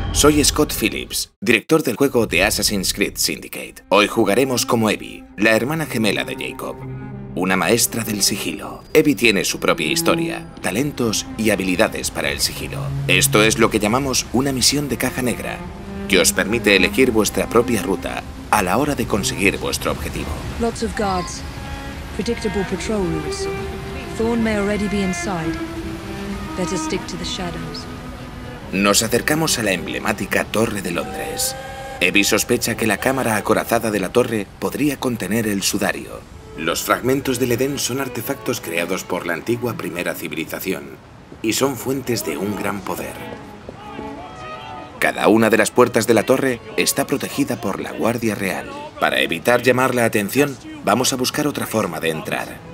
Soy Scott Phillips, director del juego de Assassin's Creed Syndicate. Hoy jugaremos como Abby, la hermana gemela de Jacob, una maestra del sigilo. Abby tiene su propia historia, talentos y habilidades para el sigilo. Esto es lo que llamamos una misión de caja negra, que os permite elegir vuestra propia ruta a la hora de conseguir vuestro objetivo. Lots of guards, predictable patrol routes. Thorn may already be inside. Better stick to the shadows. Nos acercamos a la emblemática Torre de Londres. Abby sospecha que la cámara acorazada de la torre podría contener el sudario. Los fragmentos del Edén son artefactos creados por la antigua primera civilización y son fuentes de un gran poder. Cada una de las puertas de la torre está protegida por la Guardia Real. Para evitar llamar la atención, vamos a buscar otra forma de entrar.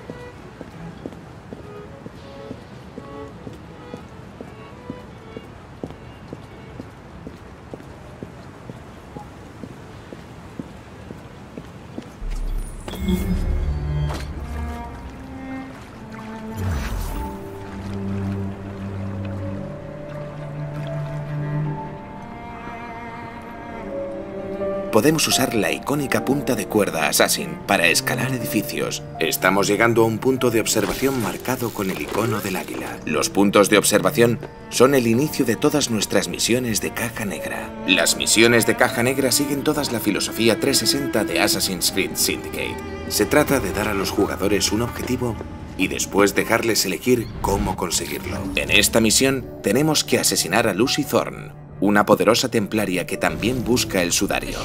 Podemos usar la icónica punta de cuerda Assassin para escalar edificios. Estamos llegando a un punto de observación marcado con el icono del águila. Los puntos de observación son el inicio de todas nuestras misiones de caja negra. Las misiones de caja negra siguen todas la filosofía 360 de Assassin's Creed Syndicate. Se trata de dar a los jugadores un objetivo y después dejarles elegir cómo conseguirlo. En esta misión tenemos que asesinar a Lucy Thorne, una poderosa templaria que también busca el sudario.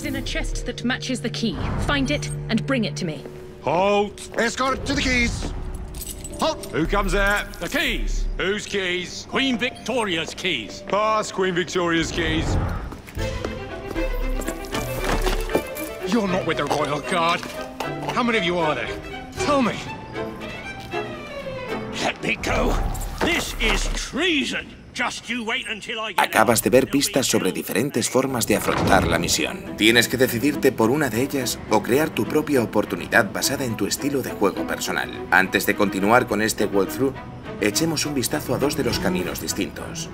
Halt! Escort to the keys. Halt! Who comes there? The keys. Whose keys? Queen Victoria's keys. Pass Queen Victoria's keys. You're not with the Royal Guard. How many of you are there? Tell me. Let me go. This is treason. Acabas de ver pistas sobre diferentes formas de afrontar la misión. Tienes que decidirte por una de ellas o crear tu propia oportunidad basada en tu estilo de juego personal. Antes de continuar con este walkthrough, echemos un vistazo a dos de los caminos distintos.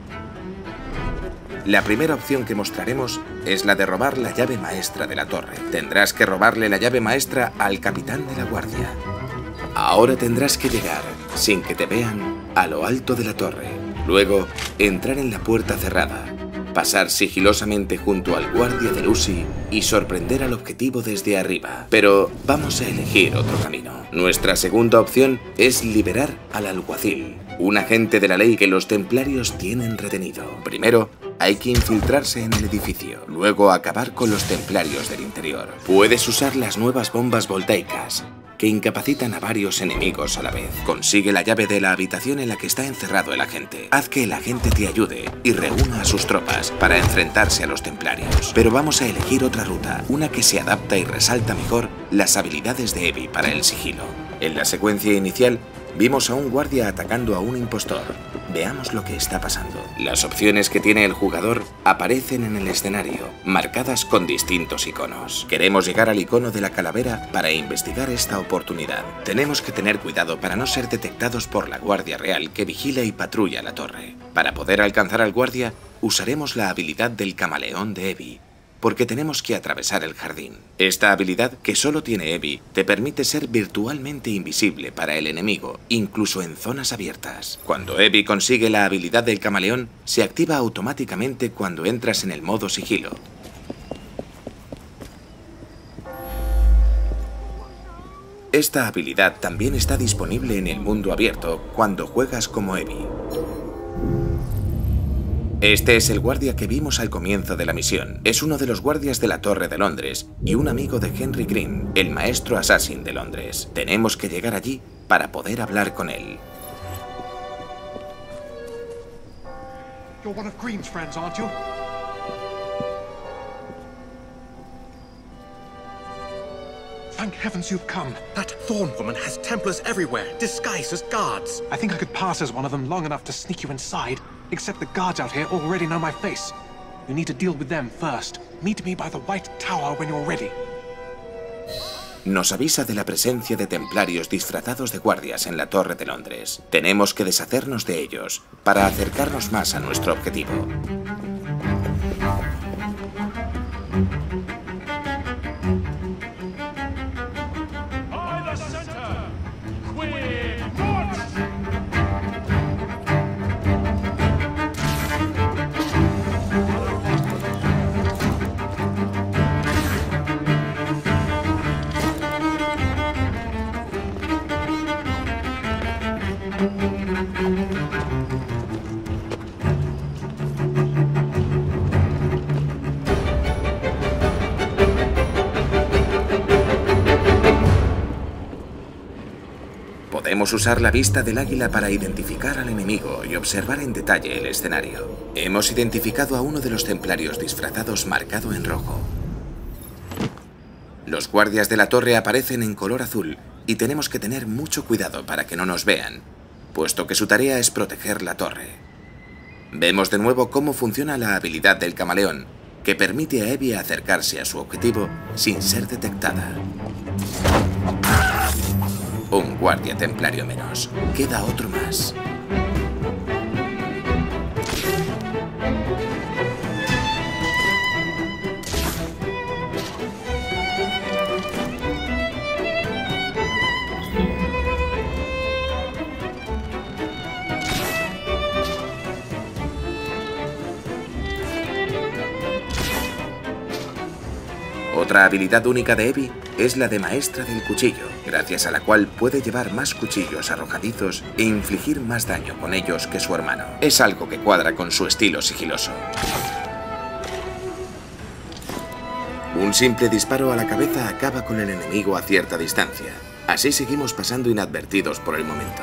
La primera opción que mostraremos es la de robar la llave maestra de la torre. Tendrás que robarle la llave maestra al capitán de la guardia. Ahora tendrás que llegar, sin que te vean, a lo alto de la torre. Luego, entrar en la puerta cerrada, pasar sigilosamente junto al guardia de Lucy y sorprender al objetivo desde arriba. Pero vamos a elegir otro camino. Nuestra segunda opción es liberar al alguacil, un agente de la ley que los templarios tienen retenido. Primero, hay que infiltrarse en el edificio, luego acabar con los templarios del interior. Puedes usar las nuevas bombas voltaicas, que incapacitan a varios enemigos a la vez. Consigue la llave de la habitación en la que está encerrado el agente. Haz que el agente te ayude y reúna a sus tropas para enfrentarse a los templarios. Pero vamos a elegir otra ruta, una que se adapta y resalta mejor las habilidades de Abby para el sigilo. En la secuencia inicial, vimos a un guardia atacando a un impostor. Veamos lo que está pasando. Las opciones que tiene el jugador aparecen en el escenario, marcadas con distintos iconos. Queremos llegar al icono de la calavera para investigar esta oportunidad. Tenemos que tener cuidado para no ser detectados por la Guardia Real que vigila y patrulla la torre. Para poder alcanzar al guardia, usaremos la habilidad del camaleón de Abby, porque tenemos que atravesar el jardín. Esta habilidad, que solo tiene Abby, te permite ser virtualmente invisible para el enemigo, incluso en zonas abiertas. Cuando Abby consigue la habilidad del camaleón, se activa automáticamente cuando entras en el modo sigilo. Esta habilidad también está disponible en el mundo abierto cuando juegas como Abby. Este es el guardia que vimos al comienzo de la misión. Es uno de los guardias de la Torre de Londres y un amigo de Henry Green, el maestro assassin de Londres. Tenemos que llegar allí para poder hablar con él. You're one of Green's friends, aren't you? Thank heavens you've come. That Thorn woman has Templars everywhere, disguised as guards. I think I could pass as one of them long enough to sneak you inside, except the guards out here already know my face. You need to deal with them first. Meet me by the White Tower when you're ready. Nos avisa de la presencia de templarios disfrazados de guardias en la Torre de Londres. Tenemos que deshacernos de ellos para acercarnos más a nuestro objetivo. Podemos usar la vista del águila para identificar al enemigo y observar en detalle el escenario. Hemos identificado a uno de los templarios disfrazados marcado en rojo. Los guardias de la torre aparecen en color azul y tenemos que tener mucho cuidado para que no nos vean, puesto que su tarea es proteger la torre. Vemos de nuevo cómo funciona la habilidad del camaleón, que permite a Evie acercarse a su objetivo sin ser detectada. Un guardia templario menos. Queda otro más. Otra habilidad única de Evie es la de Maestra del Cuchillo, gracias a la cual puede llevar más cuchillos arrojadizos e infligir más daño con ellos que su hermano. Es algo que cuadra con su estilo sigiloso. Un simple disparo a la cabeza acaba con el enemigo a cierta distancia. Así seguimos pasando inadvertidos por el momento.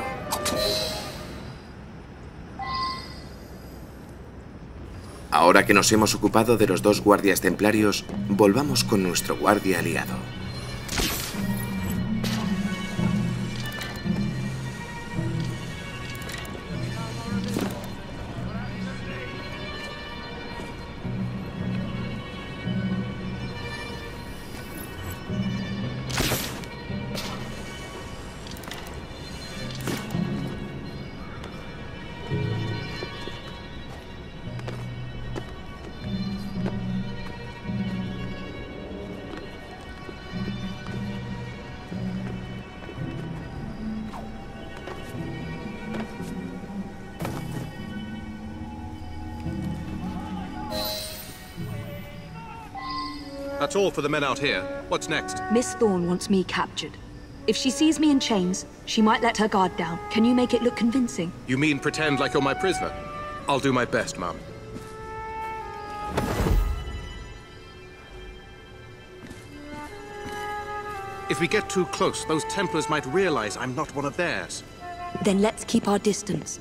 Ahora que nos hemos ocupado de los dos guardias templarios, volvamos con nuestro guardia aliado. That's all for the men out here. What's next? Miss Thorne wants me captured. If she sees me in chains, she might let her guard down. Can you make it look convincing? You mean pretend like you're my prisoner? I'll do my best, ma'am. If we get too close, those Templars might realize I'm not one of theirs. Then let's keep our distance.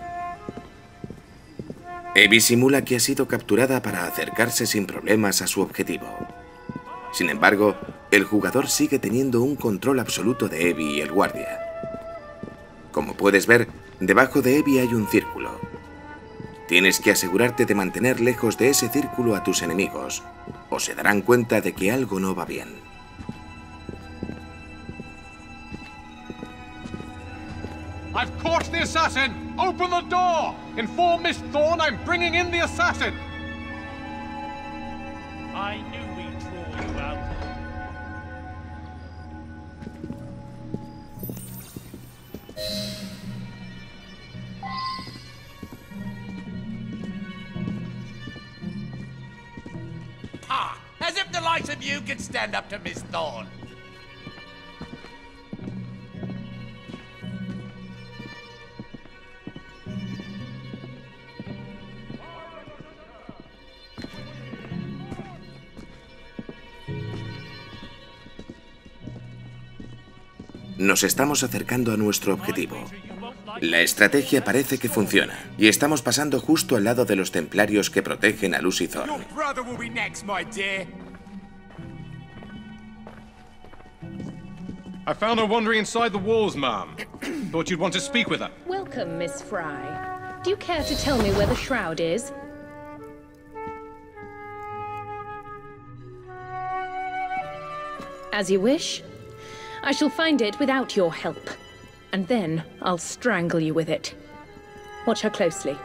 Evie simula que ha sido capturada para acercarse sin problemas a su objetivo. Sin embargo, el jugador sigue teniendo un control absoluto de Evie y el guardia. Como puedes ver, debajo de Evie hay un círculo. Tienes que asegurarte de mantener lejos de ese círculo a tus enemigos, o se darán cuenta de que algo no va bien. I've caught the assassin! Open the door! Inform Miss Thorne I'm bringing in the assassin! I knew we'd draw you out. Ha! As if the likes of you could stand up to Miss Thorne. Nos estamos acercando a nuestro objetivo. La estrategia parece que funciona, y estamos pasando justo al lado de los templarios que protegen a Lucy Thorne. Your brother will be next, my dear. I found her wandering inside the walls, ma'am. Thought you'd want to speak with her. Welcome, Miss Fry. Do you care to tell me where the shroud is? As you wish. I shall find it without your help. And then I'll strangle you with it. Watch her closely.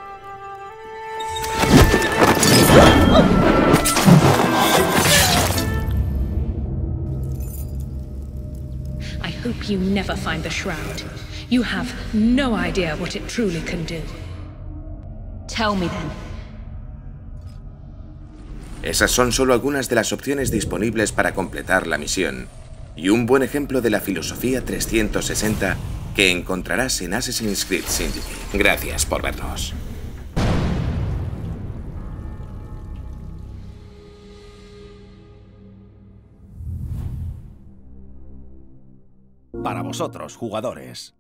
I hope you never find the shroud. You have no idea what it truly can do. Tell me then. Esas son solo algunas de las opciones disponibles para completar la misión, y un buen ejemplo de la filosofía 360 que encontrarás en Assassin's Creed Syndicate. Gracias por vernos. Para vosotros, jugadores,